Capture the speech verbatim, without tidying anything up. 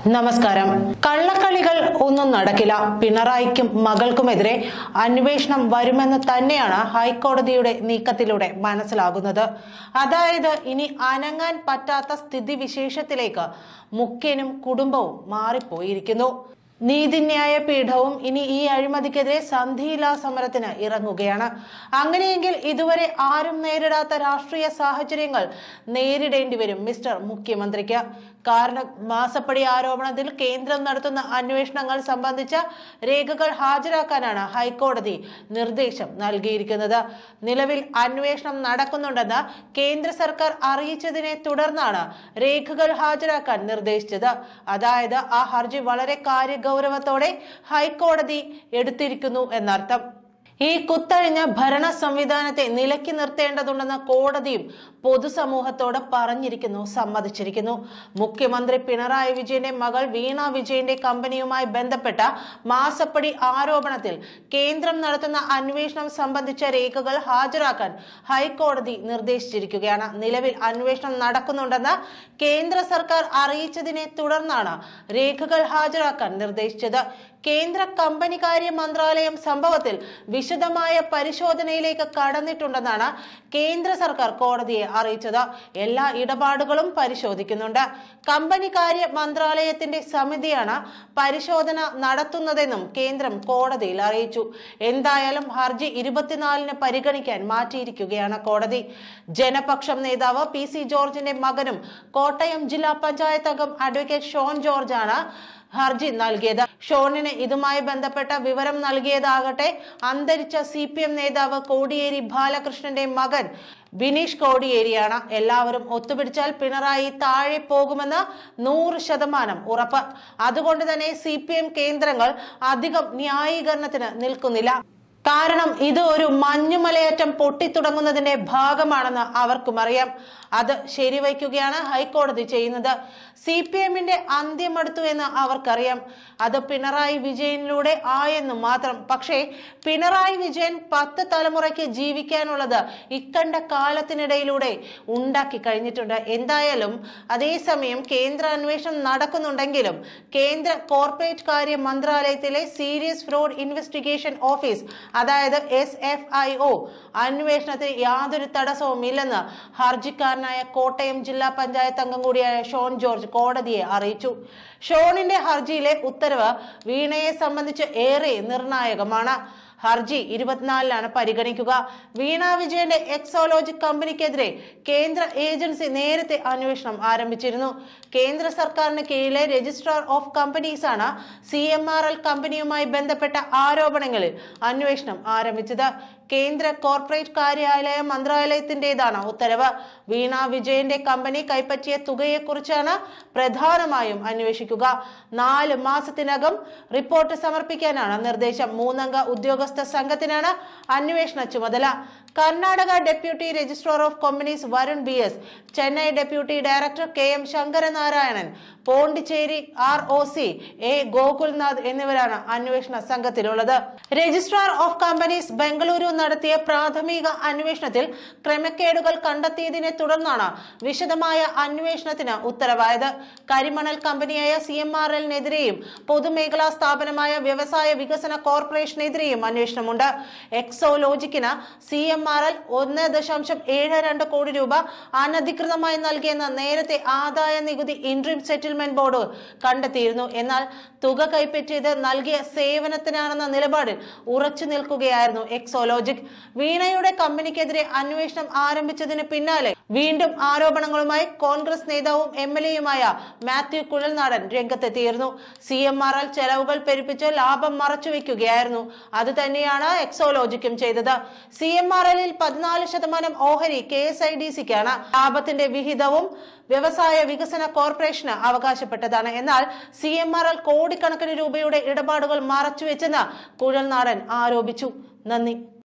നമസ്കാരം. കള്ളക്കളികൾ ഒന്നും നടക്കില്ല. പിണറായിക്കും മകൾക്കുമെതിരെ അന്വേഷണം വരുമെന്ന് തന്നെയാണ് ഹൈക്കോടതിയുടെ നീക്കത്തിലൂടെ മനസ്സിലാകുന്നത്. അതായത് ഇനി അനങ്ങാൻ പറ്റാത്ത സ്ഥിതിവിശേഷത്തിലേക്ക് മുഖ്യനും കുടുംബവും മാറിപ്പോയിരിക്കുന്നു. നീതിന്യായ പീഠവും ഇനി ഈ അഴിമതിക്കെതിരെ സന്ധിയില്ലാ സമരത്തിന് ഇറങ്ങുകയാണ്. അങ്ങനെയെങ്കിൽ ഇതുവരെ ആരും നേരിടാത്ത രാഷ്ട്രീയ സാഹചര്യങ്ങൾ നേരിടേണ്ടി വരും മിസ്റ്റർ മുഖ്യമന്ത്രിക്ക്. കാരണം മാസപ്പടി ആരോപണത്തിൽ കേന്ദ്രം നടത്തുന്ന അന്വേഷണങ്ങൾ സംബന്ധിച്ച രേഖകൾ ഹാജരാക്കാനാണ് ഹൈക്കോടതി നിർദ്ദേശം നൽകിയിരിക്കുന്നത്. നിലവിൽ അന്വേഷണം നടക്കുന്നുണ്ടെന്ന് കേന്ദ്ര സർക്കാർ അറിയിച്ചതിനെ തുടർന്നാണ് രേഖകൾ ഹാജരാക്കാൻ നിർദ്ദേശിച്ചത്. അതായത് ആ ഹർജി വളരെ കാര്യഗൗരവത്തോടെ ഹൈക്കോടതി എടുത്തിരിക്കുന്നു എന്നർത്ഥം. ഈ കുത്തഴിഞ്ഞ ഭരണ സംവിധാനത്തെ നിലയ്ക്ക് നിർത്തേണ്ടതുണ്ടെന്ന് കോടതിയും പൊതുസമൂഹത്തോട് പറഞ്ഞിരിക്കുന്നു, സമ്മതിച്ചിരിക്കുന്നു. മുഖ്യമന്ത്രി പിണറായി വിജയന്റെ മകൾ വീണ വിജയന്റെ കമ്പനിയുമായി ബന്ധപ്പെട്ട മാസപ്പടി ആരോപണത്തിൽ കേന്ദ്രം നടത്തുന്ന അന്വേഷണം സംബന്ധിച്ച രേഖകൾ ഹാജരാക്കാൻ ഹൈക്കോടതി നിർദ്ദേശിച്ചിരിക്കുകയാണ്. നിലവിൽ അന്വേഷണം നടക്കുന്നുണ്ടെന്ന് കേന്ദ്ര സർക്കാർ അറിയിച്ചതിനെ തുടർന്നാണ് രേഖകൾ ഹാജരാക്കാൻ നിർദ്ദേശിച്ചത്. കേന്ദ്ര കമ്പനികാര്യ മന്ത്രാലയം സംഭവത്തിൽ വിശദമായ പരിശോധനയിലേക്ക് കടന്നിട്ടുണ്ടെന്നാണ് കേന്ദ്ര സർക്കാർ കോടതിയെ അറിയിച്ചത്. എല്ലാ ഇടപാടുകളും പരിശോധിക്കുന്നുണ്ട്. കമ്പനികാര്യ മന്ത്രാലയത്തിന്റെ സമിതിയാണ് പരിശോധന നടത്തുന്നതെന്നും കേന്ദ്രം കോടതിയിൽ അറിയിച്ചു. എന്തായാലും ഹർജി ഇരുപത്തിനാലിന് പരിഗണിക്കാൻ മാറ്റിയിരിക്കുകയാണ് കോടതി. ജനപക്ഷം നേതാവ് പി സി ജോർജിന്റെ മകനും കോട്ടയം ജില്ലാ പഞ്ചായത്ത് അംഗം അഡ്വക്കേറ്റ് ഷോൺ ജോർജ് ആണ് ഹർജി നൽകിയത്. ഷോണിന് ഇതുമായി ബന്ധപ്പെട്ട വിവരം നൽകിയതാകട്ടെ അന്തരിച്ച സി പി എം നേതാവ് കോടിയേരി ബാലകൃഷ്ണന്റെ മകൻ ബിനീഷ് കോടിയേരിയാണ്. എല്ലാവരും ഒത്തുപിടിച്ചാൽ പിണറായി താഴെ പോകുമെന്ന് നൂറ് ശതമാനം ഉറപ്പ്. അതുകൊണ്ട് തന്നെ സി പി എം കേന്ദ്രങ്ങൾ അധികം ന്യായീകരണത്തിന് നിൽക്കുന്നില്ല. കാരണം ഇത് ഒരു മഞ്ഞുമലയേറ്റം പൊട്ടിത്തുടങ്ങുന്നതിന്റെ ഭാഗമാണെന്ന് അവർക്കും അറിയാം. അത് ശരിവയ്ക്കുകയാണ് ഹൈക്കോടതി ചെയ്യുന്നത്. സി പി എമ്മിന്റെ അന്ത്യമടുത്തു എന്ന് അവർക്കറിയാം. അത് പിണറായി വിജയനിലൂടെ ആയെന്ന് മാത്രം. പക്ഷേ പിണറായി വിജയൻ പത്ത് തലമുറയ്ക്ക് ജീവിക്കാനുള്ളത് ഇക്കണ്ട കാലത്തിനിടയിലൂടെ ഉണ്ടാക്കി കഴിഞ്ഞിട്ടുണ്ട്. എന്തായാലും അതേസമയം കേന്ദ്ര അന്വേഷണം നടക്കുന്നുണ്ടെങ്കിലും കേന്ദ്ര കോർപ്പറേറ്റ് കാര്യ മന്ത്രാലയത്തിലെ സീരിയസ് ഫ്രോഡ് ഇൻവെസ്റ്റിഗേഷൻ ഓഫീസ്, അതായത് എസ് എഫ് ഐ ഒ അന്വേഷണത്തിന് യാതൊരു തടസ്സവും ഇല്ലെന്ന് ഹർജിക്കാരനായ കോട്ടയം ജില്ലാ പഞ്ചായത്ത് അംഗം കൂടിയായ ഷോൺ ജോർജ് കോടതിയെ അറിയിച്ചു. ഷോണിന്റെ ഹർജിയിലെ ഉത്തരവ് വീണയെ സംബന്ധിച്ച് ഏറെ നിർണായകമാണ്. ഹർജി ഇരുപത്തിനാലിനാണ് പരിഗണിക്കുക. വീണ വിജയന്റെ എക്സോലോജിക് കമ്പനിക്കെതിരെ കേന്ദ്ര ഏജൻസി നേരത്തെ അന്വേഷണം ആരംഭിച്ചിരുന്നു. കേന്ദ്ര സർക്കാരിന് കീഴിലെ രജിസ്ട്രാർ ഓഫ് കമ്പനീസ് ആണ് സി എം ആർ എൽ കമ്പനിയുമായി ബന്ധപ്പെട്ട ആരോപണങ്ങളിൽ അന്വേഷണം ആരംഭിച്ചത്. കേന്ദ്ര കോർപ്പറേറ്റ് കാര്യാലയ മന്ത്രാലയത്തിന്റേതാണ് ഉത്തരവ്. വീണ വിജയന്റെ കമ്പനി കൈപ്പറ്റിയ തുകയെക്കുറിച്ചാണ് പ്രധാനമായും അന്വേഷിക്കുക. നാല് മാസത്തിനകം റിപ്പോർട്ട് സമർപ്പിക്കാനാണ് നിർദ്ദേശം. മൂന്നംഗ ഉദ്യോഗസ്ഥ സംഘത്തിനാണ് അന്വേഷണ ചുമതല. Karnataka deputy registrar of companies Varun B S, Chennai deputy director K M Sankaranarayanan, Pondicherry R O C A Gokulnath എന്നിവരാണ് അന്വേഷണ സംഘത്തിലുള്ളത്. രജിസ്ട്രാർ ഓഫ് കമ്പനീസ് ബംഗളൂരു നടത്തിയ പ്രാഥമിക അന്വേഷണത്തിൽ ക്രമക്കേടുകൾ കണ്ടെത്തിയതിനെ തുടർന്നാണ് വിശദമായ അന്വേഷണത്തിന് ഉത്തരവായത്. കരിമണൽ കമ്പനിയായ സി എം ആർ എല്ലിനെതിരെയും പൊതുമേഖലാ സ്ഥാപനമായ വ്യവസായ വികസന കോർപ്പറേഷനെതിരെയും അന്വേഷണമുണ്ട്. എക്സോലോജിക്കിന് സി എം ആർ എൽ ഒന്ന് ദശാംശം ഏഴ് രണ്ട് കോടി രൂപ അനധികൃതമായി നൽകിയെന്ന് നേരത്തെ ആദായ നികുതി ഇൻട്രീം സെറ്റിൽമെന്റ് ബോർഡ് കണ്ടെത്തിയിരുന്നു. എന്നാൽ തുക കൈപ്പറ്റിയത് നൽകിയ സേവനത്തിനാണെന്ന നിലപാടിൽ ഉറച്ചു നിൽക്കുകയായിരുന്നു എക്സോലോജിക്. വീണയുടെ കമ്പനിക്കെതിരെ അന്വേഷണം ആരംഭിച്ചതിന് പിന്നാലെ വീണ്ടും ആരോപണങ്ങളുമായി കോൺഗ്രസ് നേതാവും എം എൽ എയുമായ മാത്യു കുഴൽനാടൻ രംഗത്തെത്തിയിരുന്നു. സി എം ആർ എൽ ചെലവുകൾ പെരുപ്പിച്ച് ലാഭം മറച്ചുവെക്കുകയായിരുന്നു. അത് തന്നെയാണ് എക്സോലോജിക്കും ചെയ്തത്. സി എം ആർ എല്ലിൽ പതിനാല് ശതമാനം ഓഹരി കെ എസ് ഐ ഡി സിക്കാണ്. ലാഭത്തിന്റെ വിഹിതവും വ്യവസായ വികസന കോർപ്പറേഷന് അവകാശപ്പെട്ടതാണ്. എന്നാൽ സി എം ആർ എൽ കോടിക്കണക്കിന് രൂപയുടെ ഇടപാടുകൾ മറച്ചുവെച്ചെന്ന് കുഴൽനാടൻ ആരോപിച്ചു. നന്ദി.